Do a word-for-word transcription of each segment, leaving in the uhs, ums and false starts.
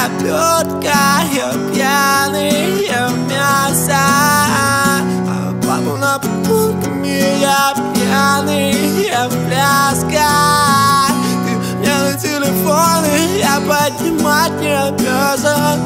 обертка, я пьяный, я мясо, а папа на подпунками, я пьяный, я пляска. Ты мне на телефон, и я поднимать не обязан.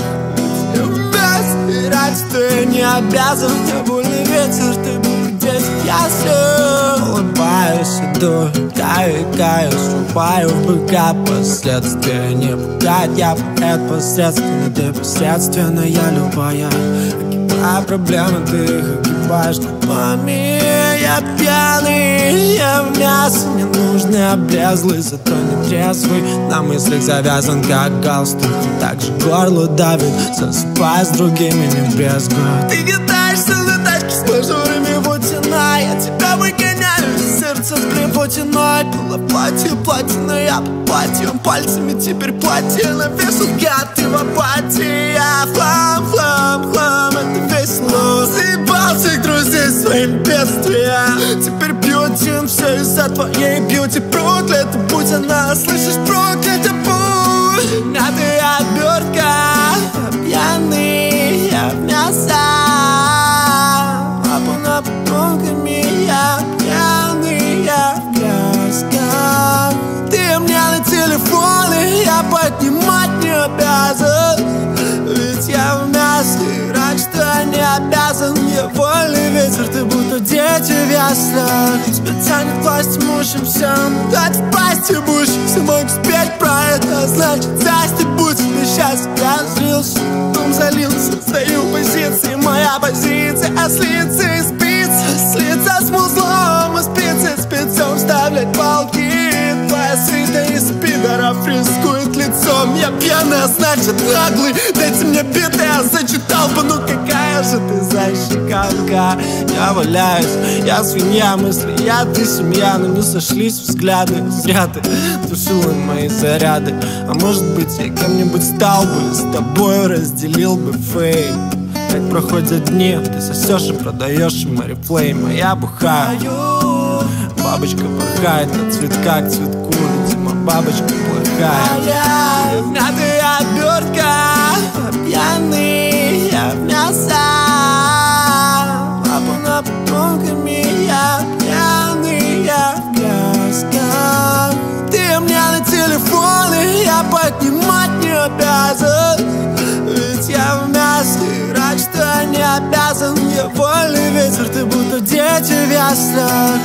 Раз ты не обязан, мне больный ветер, ты был здесь, я все улыбаюсь, иду, каю, каю, ступаю в быка. Последствия не пугать, я поэт посредственно, ты посредственно, я любая. Огибая проблемы, ты их огибаешь губами. Я пьяный, я в мясо, мне нужны облезлый, зато не трезвый. На мыслях завязан, как галстук, так же горло давит, засыпая с другими не брезгую. Ты кидаешься на тачке с мажорами, вот цена, я тебя выгоняю, сердце с блевотиной. Было платье, платина, я под платьем, пальцами теперь платье навешу, гад, ты в апатии. Я флам, флам, флам, это весело. Заебал всех друзей своим бедствием. Теперь бьютим все из-за твоей бьюти. Проклята будь она, слышишь, проклята будь. Надо обертка, пьяный, я в мясо, а по подпунками, я пьяный, я в плясках. Ты мне на телефон, и я поднимать не обязан. Ведь я в мясе, рад, что не обязан. Я вольный ветер, ты будто дети в яслях. Тебя тянет власть имущим всем, дать в пасти будешь. Все могут спеть про это, значит здрасте, будь тебе счастье. Я злился, дом залился, стою в позиции. Моя позиция, а слиться и спиться, слиться с музлом и спицы, спецом вставлять палки. Твоя свита из пидоров рискует лицом. Я пьяный, а значит наглый. Дайте мне биты, я зачитал бы. Ну какая же ты защекалка. Я валяюсь, я свинья, мысли, я ты семья. Но не сошлись взгляды, зря ты тушила мои заряды. А может быть я кем-нибудь стал бы, с тобой разделил бы фейм. Как проходят дни, ты сосешь и продаешь им орифлейм, а я бухаю. Бабочка порхает от цветка к цветку, видимо, бабочка плохая. Надо обертка, пьяный, я в мясо, а по подпунками, я пьяный, я в плясках. Ты мне на телефон, и я поднимать не обязан. Ведь я в мясе, рад, что не обязан. Я вольный ветер, ты будто дети в яслях.